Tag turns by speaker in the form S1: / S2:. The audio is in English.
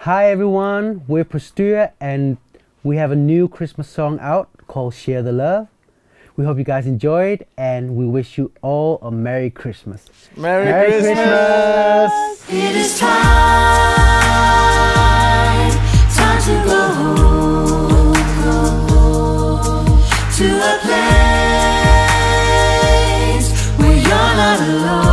S1: Hi everyone, we're Postyr and we have a new Christmas song out called Share the Love. We hope you guys enjoyed and we wish you all a Merry Christmas.
S2: Merry Christmas!
S3: It is time to go to a place where you're not alone.